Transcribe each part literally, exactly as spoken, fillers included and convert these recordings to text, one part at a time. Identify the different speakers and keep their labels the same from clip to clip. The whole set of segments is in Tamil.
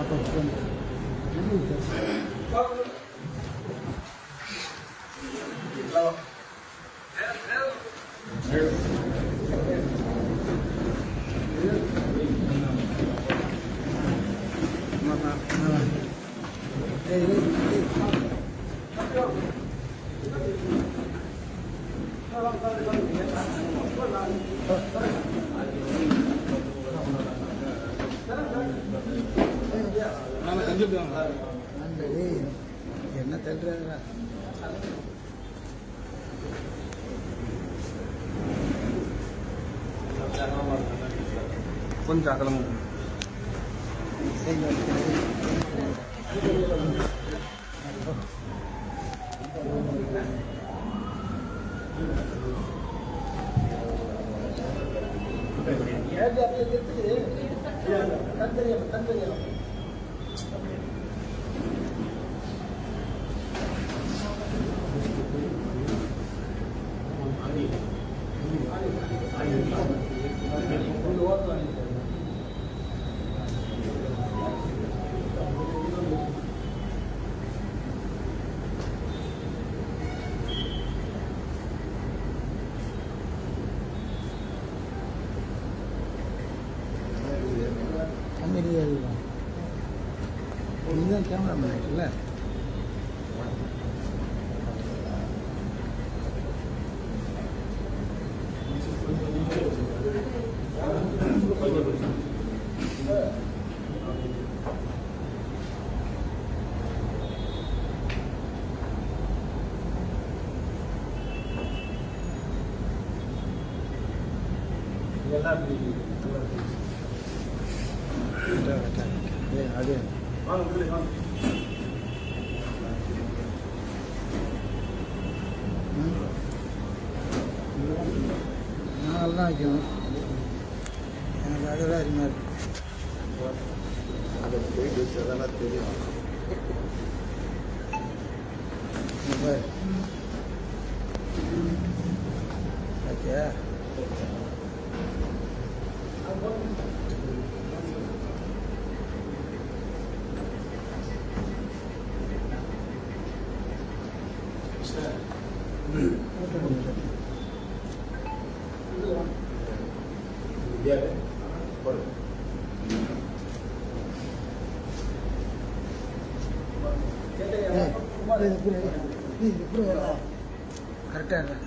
Speaker 1: என்ன தள்ளுறாங்க
Speaker 2: கொஞ்சம் அகலம் இதுதான் கேமராமேன் இருக்குல்ல அதே நாங்கள்தான் வைக்கணும் எனக்கு அதெல்லாம் அருமையாக இருக்கு
Speaker 3: அதை போயிட்டு வச்சதெல்லாம் தெரியும்
Speaker 1: ஓகே கரெக்டாக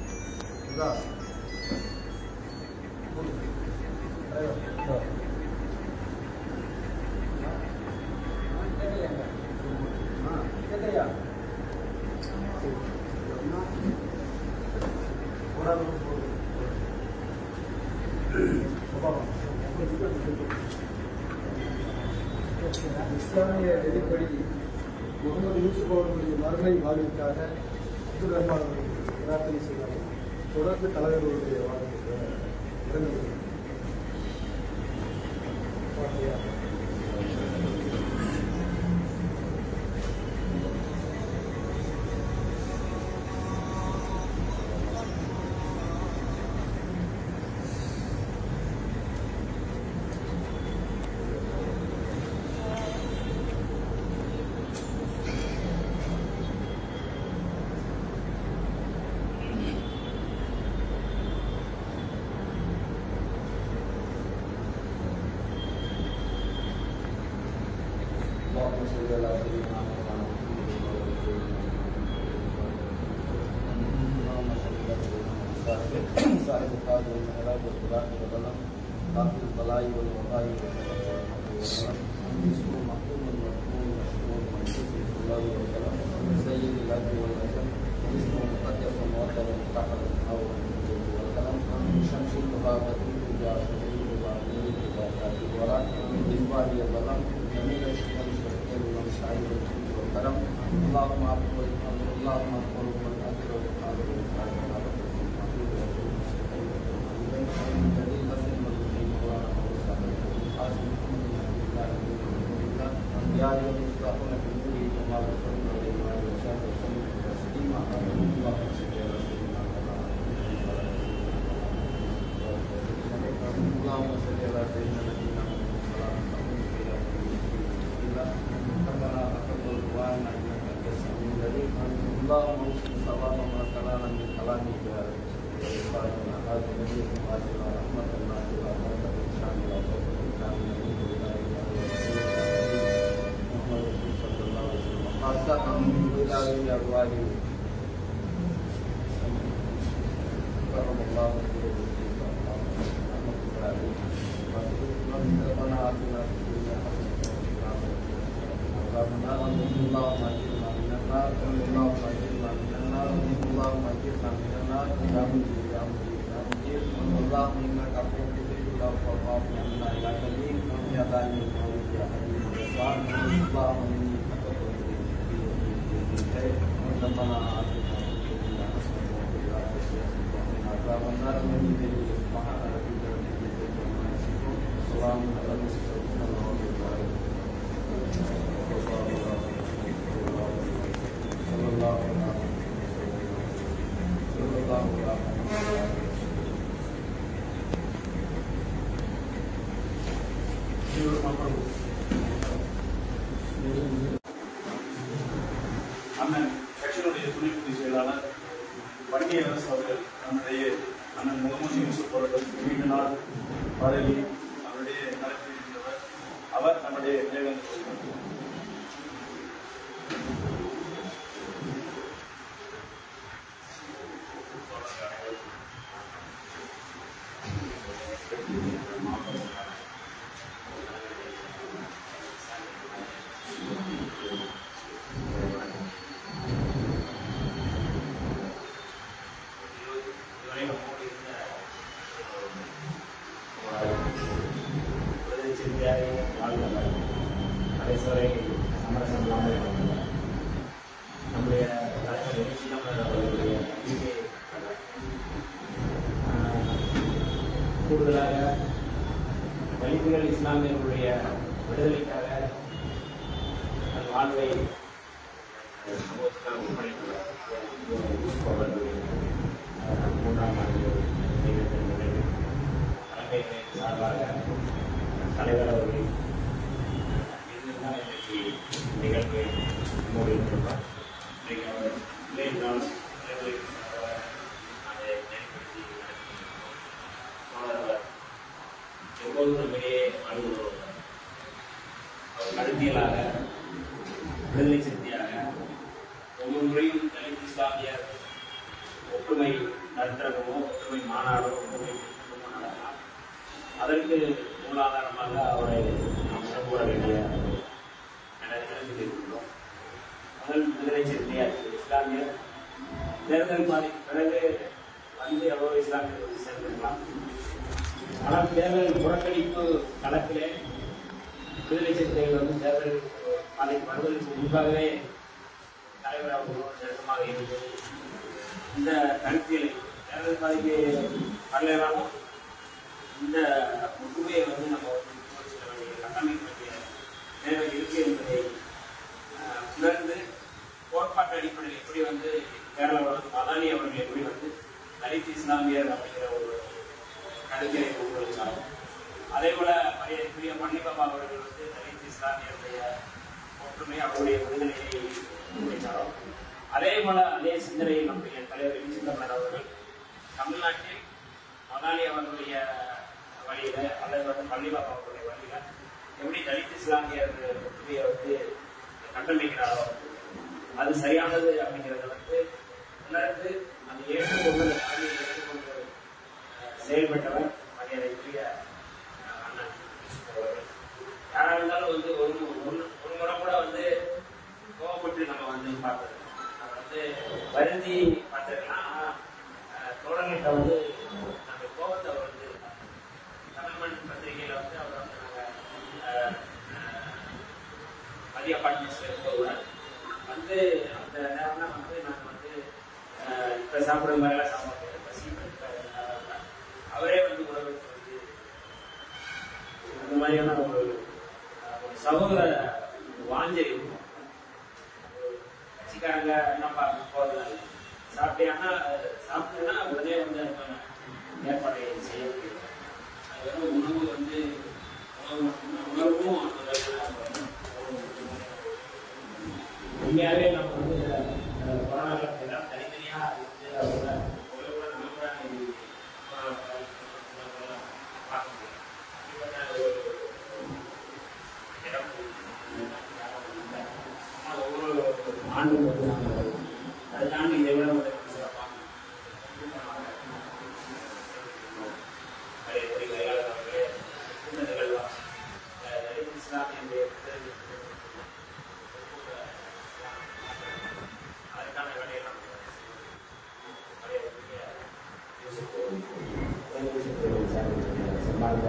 Speaker 2: இஸ்லாமிய நெறிப்படி முகமது யூசுப் அவர்களுடைய மறுமை வாழ்விற்காக அப்துல் ரஹ்மான் அவர்கள் பிரார்த்தனை செய்தார்கள். தொடர்ந்து தலைவர்களுடைய வாழ்க்கை இறந்தது.
Speaker 4: அண்ணன் கட்சியினுடைய துணை பொதுச் செயலாளர் வன்னிய அரசு அவர்கள் நம்முடைய அண்ணன் முகமது யூசுப் அவர்கள் நீண்ட நாள் பாடலி அவருடைய கருத்தில் இருந்தவர். அவர் நம்முடைய நிலைவந்த சொல்கிறார்.
Speaker 5: நம்முடைய தலைவருடைய கூடுதலாக தலித்துகள் இஸ்லாமியர்களுடைய விடுதலைக்காக தன் வாழ்வை சமூகத்துக்காக முற்படுத்தியுள்ளார். மூன்றாம் ஆண்டு தலைமை சார்பாக தலைவர் அவர்கள் இதுதான் இன்றைக்கு நிகழ்வு மூடி இருக்கின்றார். இன்றைக்கு அவர் இல்லை என்றால் அதை பயன்படுத்தி அவர் எப்போதும் வெளியே அலுவலர் அவர் கருத்தியலாக விடுதலை சிறுத்தையாக ஒவ்வொரு முறையும் தலித் இஸ்லாமியர் ஒற்றுமை நடுத்தரமோ ஒற்றுமை மாநாடோ ஒற்றுமை நடக்கலாம். அதற்கு மூலாதாரமாக அவரை நாம் கூற வேண்டிய இடத்தில் இருக்கின்றோம். முதல் விடுதலை சிறுத்தையார் இஸ்லாமியர் தேர்தல் பாதிக்கு பிறகு வந்து எவ்வளோ இஸ்லாமியர்கள் சேர்ந்திருக்கலாம். ஆனால் தேர்தல் புறக்கணிப்பு களத்திலே விடுதலை சிறுத்தைகள் வந்து தேர்தல் பாதிக்கு வருவதற்கு முன்பாகவே தலைவர் அவர்களோடு நெருக்கமாக இருந்தது. இந்த கருத்தியலை தேர்தல் பாதிக்கு வரலாலும் இந்த ஒற்றுமையை வந்து நம்ம வந்து சில வேண்டிய கட்டமைக்க வேண்டிய தேவை இருக்கு என்பதை உணர்ந்து கோட்பாட்டு அடிப்படையில் எப்படி வந்து கேரளாவில் மதானி அவர்கள் எப்படி வந்து தலித் இஸ்லாமியர் அப்படிங்கிற ஒரு கருத்தியலை கொண்டு வச்சார். அதே போல மரியாதைக்குரிய மன்னிபாபா அவர்கள் வந்து தலித் இஸ்லாமியருடைய ஒற்றுமை அவருடைய விடுதலையை முன்வைத்தாரோ அதே போல அதே சிந்தனையை நம்முடைய தலைவர் சிந்தனர் அவர்கள் தமிழ்நாட்டில் மதானி அவர்களுடைய வழியில அல்லது வந்து மன்னிபாபா அவர்களுடைய வழியில எப்படி தலித் இஸ்லாமியர் ஒற்றுமையை வந்து கட்டமைக்கிறாரோ அது சரியானது அப்படிங்கிறத வந்து உணர்ந்து அந்த ஏற்றுக்கொண்டு ஏற்றுக்கொண்டு செயல்பட்டவர் மரியாதைக்குரிய அண்ணன் அவர்கள். யாராக இருந்தாலும் வந்து ஒரு ஒரு முறை கூட வந்து கோவப்பட்டு நம்ம வந்து பார்த்தது நம்ம வந்து வருந்தி பார்த்துருக்கலாம். ஆனால் தோழர்கிட்ட வந்து அந்த கோபத்தை அவர் வந்து தமிழ்மண் பத்திரிகையில் வந்து அவர் வந்து நாங்கள் மதிய அப்பார்ட்மெண்ட்ஸில் இருக்கும்போது வந்து அந்த நேரம்லாம் வந்து நாங்கள் வந்து இப்போ சாப்பிட்ற மாதிரிலாம் சாப்பிட பசி அவரே வந்து உணவு வந்து அந்த மாதிரியான ஒரு ஒரு சகோதர வாஞ்சை இருக்கும். கட்சிக்காரங்க என்னப்பா போகிறதால சாப்பிட்டேன்னா சாப்பிட்டேன்னா உடனே வந்து ஏற்பாடு செய்ய முடியும். அது வந்து உணவு வந்து உணர்வும் உண்மையாகவே நம்ம வந்து கொரோனா காலத்தில் தனித்தனியாக இருந்து அவங்க ஒவ்வொரு ஆண்டும் வந்து நாங்கள் அதுக்காண்டி இதை விட வந்து சிறப்பாக கையாளர்களே இந்த நிகழ்வா இஸ்லாமிய அதுக்கான வேலையை நம்ம சம்பாதித்த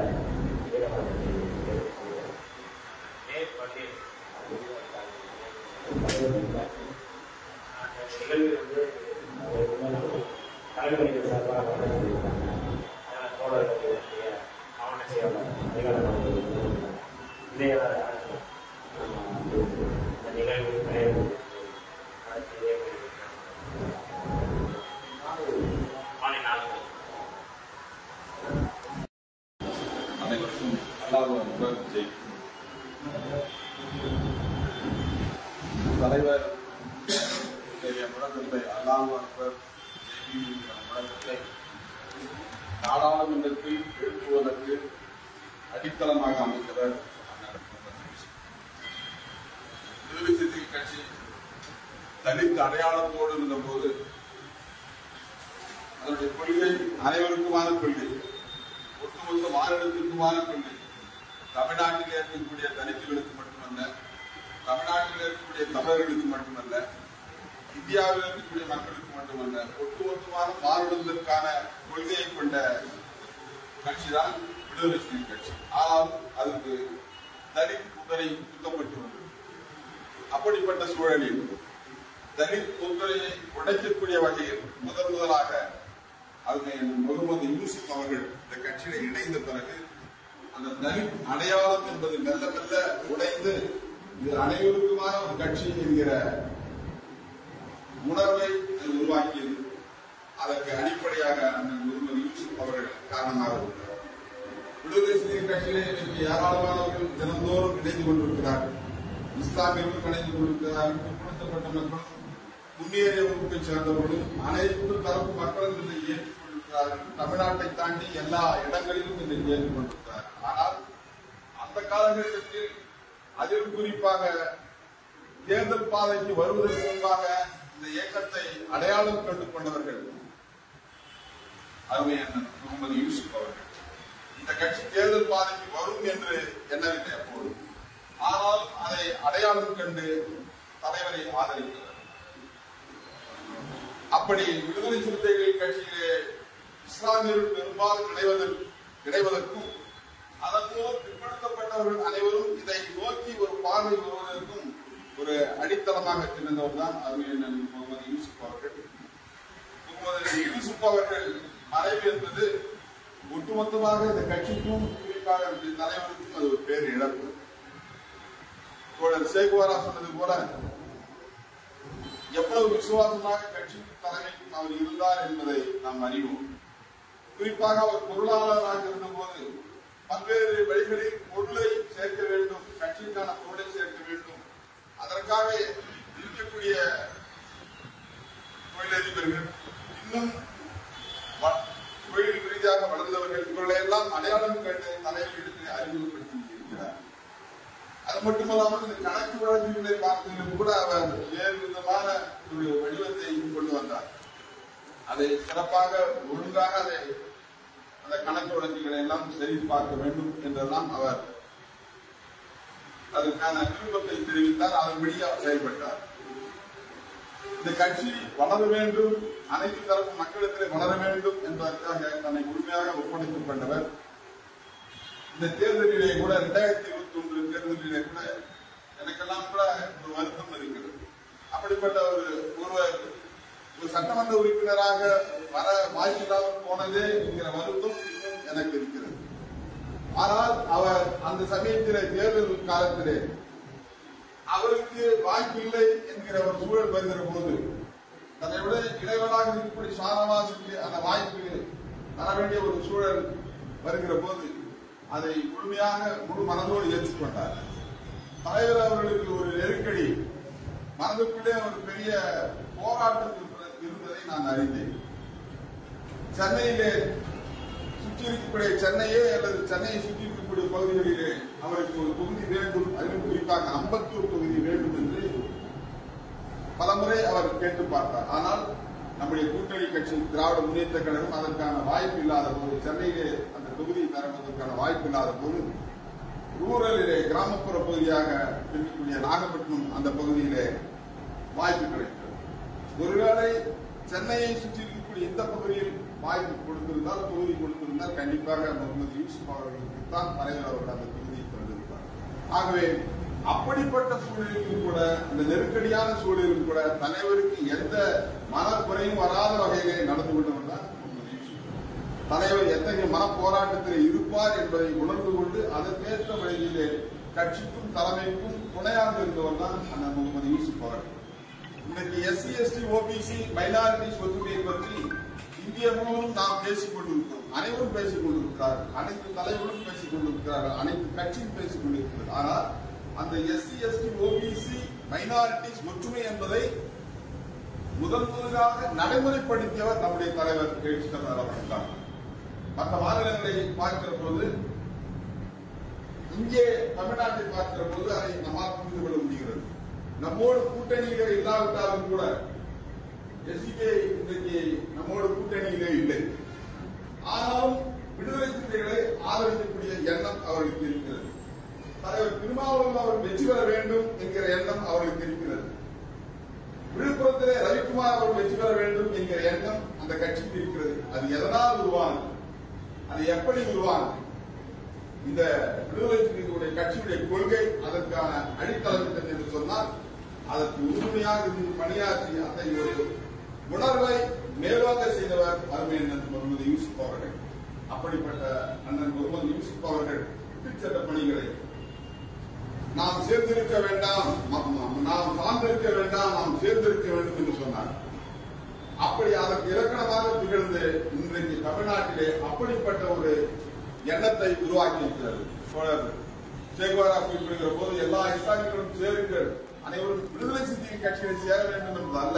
Speaker 5: நிகழ்வு வந்து தலைவர்கள் சார்பாக தோழர்களுடைய ஆவண செயலாளர் அதிகாரம் இதே இந்த நிகழ்வு கிடையாது மாலை நான்கு
Speaker 6: அனைவருக்கும் அல்லாஹ் அக்பர் ஜெய். தலைவர் முழக்கத்தை அல்லாஹ் அக்பர் ஜெய் என்கிற முழக்கத்தை நாடாளுமன்றத்தில் எழுப்புவதற்கு அடித்தளமாக அமைத்தவர் விடுதலை சிறுத்தைகள் கட்சி தலித் அடையாளத்தோடு இருந்தபோது அதனுடைய கொள்கை அனைவருக்குமான கொள்கை, ஒட்டுமொத்த மாநிலத்திற்குமான கொள்கை. தமிழ்நாட்டில் இருக்கக்கூடிய தலித்துகளுக்கு மட்டுமல்ல, தமிழ்நாட்டில் இருக்கக்கூடிய தமிழர்களுக்கு மட்டுமல்ல, இந்தியாவில் இருக்கக்கூடிய மக்களுக்கு மட்டுமல்ல, ஒட்டுமொத்தமான மாநிலத்திற்கான கொள்கையை கொண்ட கட்சிதான் விடுதலை சிறுத்தைகள் கட்சி. ஆனால் அதுக்கு தலித் முத்திரை குத்தப்பட்டுள்ளது. அப்படிப்பட்ட சூழலில் தலித் முத்திரையை உடைக்கக்கூடிய வகையில் முதன் முதலாக அதுமே முகமது யூசுப் அவர்கள் இந்த கட்சியில இணைந்த பிறகு அந்த தலித் அடையாளம் என்பது மெல்ல மெல்ல உடைந்து இது அனைவருக்குமான ஒரு கட்சி என்கிற உணர்வை உருவாக்கியது. அதற்கு அடிப்படையாக அந்த முகமது யூசுப் அவர்கள் காரணமாக இருக்கிறார். விடுதலை சிறுத்தைகள் கட்சியிலே இன்றைக்கு ஏராளமானவர்கள் தினந்தோறும் இணைந்து கொண்டிருக்கிறார்கள். இஸ்லாமியர்களும் இணைந்து கொண்டிருக்கிறார்கள். பிற்படுத்தப்பட்ட மக்களும் முன்னேறிய வகுப்பை சேர்ந்தவர்களும் அனைத்து தரப்பு மக்களும் இதை ஏற்றுக் கொண்டிருக்கிறார்கள். தமிழ்நாட்டை தாண்டி எல்லா இடங்களிலும் இதை ஏற்றுக் கொண்டிருக்கிறார்கள். ஆனால் அந்த காலகட்டத்தில் அதில் குறிப்பாக தேர்தல் பாதைக்கு வருவதற்கு முன்பாக இந்த இயக்கத்தை அடையாளம் கண்டுக் கொண்டவர்கள் அருமை அண்ணன் முகமது யூசுப் அவர்கள். இந்த கட்சி தேர்தல் பாதைக்கு வரும் என்று எண்ணவில்லை அப்போது. ஆனால் அதை அடையாளம் கண்டு தலைவரை ஆதரித்தவர். அப்படி விடுதலை சிறுத்தைகள் கட்சியிலே இஸ்லாமியர்கள் பெரும்பாலும் இணைவதற்கு இணைவதற்கும் அதன்போல் பிற்படுத்தப்பட்டவர்கள் அனைவரும் இதை நோக்கி ஒரு பார்வை வருவதற்கும் ஒரு அடித்தளமாக திறந்தவர் தான் அருமையண்ணன் முகமது யூசுப் அவர்கள். முகமது யூசுப் அவர்கள் மறைவு என்பது ஒட்டுமொத்தமாக இந்த கட்சிக்கும் குறிப்பாக தலைவருக்கும் அது ஒரு பேர் இழப்பு. தோழர் சேகுவாரா சொன்னது போல எவ்வளவு விசுவாசமாக கட்சிக்கு தலைமைக்கும் அவர் இருந்தார் என்பதை நாம் அறிவோம். குறிப்பாக அவர் பொருளாளராக இருந்தபோது பல்வேறு வழிகளில் பொருளை சேர்க்க வேண்டும், கட்சிக்கான பொருளை சேர்க்க வேண்டும். அதற்காக இருக்கக்கூடிய தொழிலதிபர்கள், இன்னும் தொழில் ரீதியாக வளர்ந்தவர்கள், இவர்களை எல்லாம் அடையாளம் கண்டு தலைவர்களுக்கு அறிமுகப்படுத்தி இருக்கிறார். அது மட்டுமல்லாமல் இந்த கணக்கு வழக்குகளை பார்த்ததிலும் கூட அவர் வேறு விதமான ஒரு வடிவத்தை கொண்டு வந்தார். அதை சிறப்பாக ஒழுங்காக அதை அந்த கணக்கு வழக்குகளை எல்லாம் சரி பார்க்க வேண்டும் என்றெல்லாம் அவர் அதற்கான விருப்பத்தை தெரிவித்தார். அதன்படி அவர் செயல்பட்டார். இந்த கட்சி வளர வேண்டும், அனைத்து தரப்பு மக்களுக்கு வளர வேண்டும் என்பதற்காக தன்னை முழுமையாக ஒப்படைத்துக் கொண்டவர். இந்த தேர்தலிலே கூட இரண்டாயிரத்தி இருபத்தி ஒன்று தேர்தலிலே கூட எனக்கெல்லாம் கூட ஒரு வருத்தம் இருக்கிறது. அப்படிப்பட்ட ஒரு ஒருவர் ஒரு சட்டமன்ற உறுப்பினராக வர வாய்ப்பில்லாமல் போனதே என்கிற வருத்தம் இன்னும் எனக்கு இருக்கிறது. ஆனால் அவர் அந்த சமயத்திலே தேர்தல் காலத்திலே அவருக்கு வாய்ப்பில்லை என்கிற ஒரு சூழல் வருகிற போது தன்னை விட இளைவராக இப்படி சாரவாசிக்கு அந்த வாய்ப்பு தர வேண்டிய ஒரு சூழல் வருகிற போது அதை முழுமையாக முழு மனதோடு ஏற்றுக்கொண்டார். தலைவர் அவர்களுக்கு ஒரு நெருக்கடி, மனதுக்குள்ளே ஒரு பெரிய போராட்டம் இருந்ததை நான் அறிந்தேன். சென்னையிலே சுற்றி இருக்கக்கூடிய சென்னையே அல்லது சென்னையை சுற்றி இருக்கக்கூடிய இருக்கக்கூடிய பகுதிகளிலே அவருக்கு ஒரு தொகுதி வேண்டும், அதிலும் குறிப்பாக அம்பத்தூர் தொகுதி வேண்டும் என்று பலமுறை அவர் கேட்டு பார்த்தார். ஆனால் நம்முடைய கூட்டணி கட்சி திராவிட முன்னேற்ற கழகம் அதற்கான வாய்ப்பு இல்லாத போது, சென்னையிலே அந்த தொகுதியை தருவதற்கான வாய்ப்பு இல்லாத போது, ரூரலிலே கிராமப்புற பகுதியாக இருக்கக்கூடிய நாகப்பட்டினம் அந்த பகுதியிலே வாய்ப்பு கிடைத்தது. ஒருவேளை சென்னையை சுற்றி இருக்கக்கூடிய இந்த பகுதியில் வாய்ப்பு கொடுத்திருந்தால், தொகுதி கொடுத்திருந்தால் கண்டிப்பாக முகமது யூசுப் அவர்களுக்கு தான் தலைவர் அவர்கள் அந்த தொகுதியை தந்திருப்பார். ஆகவே அப்படிப்பட்ட சூழலிலும் கூட, அந்த நெருக்கடியான சூழலிலும் கூட தலைவருக்கு எந்த மனக்குறையும் வராத வகையிலே நடந்து கொண்டவர் தான் முகமது யூசுப். தலைவர் எத்தகைய மன போராட்டத்தில் இருப்பார் என்பதை உணர்ந்து கொண்டு அதற்கேற்ற வழியிலே கட்சிக்கும் தலைமைக்கும் துணையாக இருந்தவர் தான் அண்ணன் முகமது யூசுப் அவர்கள். இன்னைக்கு எஸ்சி எஸ்டி ஓபிசி மைனாரிட்டிஸ் ஒற்றுமையை பற்றி இந்திய முழுவதும் நாம் பேசிக் கொண்டிருக்கிறோம். அனைவரும் பேசிக் கொண்டிருக்கிறார்கள், அனைத்து தலைவர்களும் பேசிக் கொண்டிருக்கிறார்கள், அனைத்து கட்சியும் பேசிக் கொண்டிருக்கிறது. ஆனால் அந்த எஸ்சி எஸ்டி ஓபிசி மைனாரிட்டிஸ் ஒற்றுமை என்பதை முதன் முதலாக நடைமுறைப்படுத்தியவர் நம்முடைய தலைவர் எழுச்சி தமிழர் அவர்கள் தான். மற்ற மாநிலங்களை பார்க்கிற போது, இங்கே தமிழ்நாட்டை பார்க்கிற போது அதை நம்மால் புரிந்து கொள்ள முடிகிறது. நம்மோடு கூட்டணியிலே இல்லாவிட்டாலும் கூட எஸ்டிகே இன்றைக்கு நம்மோடு கூட்டணியிலே இல்லை. ஆனாலும் விடுதலை சிறுத்தைகளை ஆதரிக்கக்கூடிய எண்ணம் அவர்களுக்கு இருக்கிறது. தலைவர் திருமாவளவன் அவர்கள் வெற்றி பெற வேண்டும் என்கிற எண்ணம் அவர்களுக்கு இருக்கிறது. விழுப்புரத்திலே ரவிக்குமார் அவர்கள் வெற்றி பெற வேண்டும் என்கிற எண்ணம் அந்த கட்சிக்கு இருக்கிறது. அது எதனால் உருவானது, அது எப்படி உருவானது? இந்த விடுதலை சிறுத்தைகளுடைய கட்சியுடைய கொள்கை அதற்கான அடித்தளமிட்டது என்று சொன்னால், அதற்கு உறுதுணையாக இருந்து பணியாற்றி அத்தகைய உணர்வை மேலோங்க செய்தவர் அருமை அண்ணன் முகமது யூசுப் அவர்கள். அப்படிப்பட்ட அண்ணன் முகமது யூசுப் அவர்கள் சட்ட பணிகளை நாம் சேர்ந்திருக்க வேண்டாம், நாம் சார்ந்திருக்க வேண்டாம், நாம் சேர்ந்திருக்க வேண்டும் என்று சொன்னார். அப்படி அதற்கு இலக்கணமாக திகழ்ந்து இன்றைக்கு தமிழ்நாட்டிலே அப்படிப்பட்ட ஒரு எண்ணத்தை உருவாக்கி இருக்கிறது. சோழர் சேகுவாரா குறிப்பிடுகிற போது எல்லா இஸ்லாமியர்களும் சேருங்கள், அனைவரும் விடுதலை சிறுத்தைகள் கட்சியை சேர வேண்டும் என்பது அல்ல.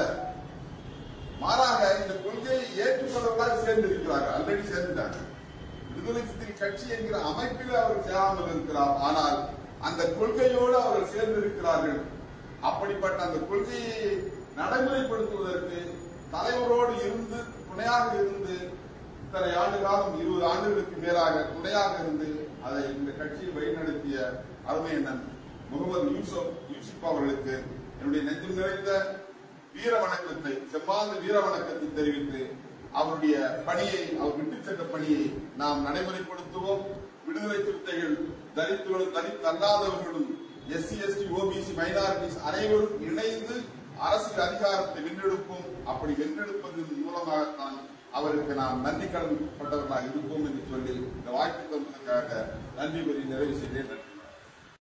Speaker 6: மாறாக இந்த கொள்கையை ஏற்றுக்கொள்ளவர்களாக சேர்ந்திருக்கிறார்கள், ஆல்ரெடி சேர்ந்துட்டாங்க. விடுதலை சிறுத்தைகள் கட்சி என்கிற அமைப்பில் அவர்கள் சேராமல் இருக்கிறார், ஆனால் அந்த கொள்கையோடு அவர்கள் சேர்ந்திருக்கிறார்கள். அப்படிப்பட்ட அந்த கொள்கையை நடைமுறைப்படுத்துவதற்கு தலைவரோடு இருந்து துணையாக இருந்து இத்தனை ஆண்டு காலம் இருபது ஆண்டுகளுக்கு மேலாக துணையாக இருந்து அதை இந்த கட்சியை வழிநடத்திய அருமை அண்ணன் முகமது யூசுப் யூசுப் அவர்களுக்கு என்னுடைய நெஞ்சம் நிறைந்த வீர வணக்கத்தை, செவ்வாந்த வீர வணக்கத்தை தெரிவித்து அவருடைய பணியை, அவர் விட்டுச் சென்ற பணியை நாம் நடைமுறைப்படுத்துவோம். விடுதலை சிறுத்தைகள் தலித்துகளும் தலித் அல்லாதவர்களும் எஸ்சி எஸ்டி ஓபிசி மைனாரிட்டிஸ் அனைவரும் இணைந்து அரசியல் அதிகாரத்தை வென்றெடுப்போம். அப்படி வென்றெடுப்பதன் மூலமாகத்தான் அவருக்கு நாம் நன்றி கடன் பட்டவர்களாக இருப்போம் என்று சொல்லி இந்த வாய்ப்பு தந்ததற்காக நன்றி கூறி நிறைவு செய்தேன்.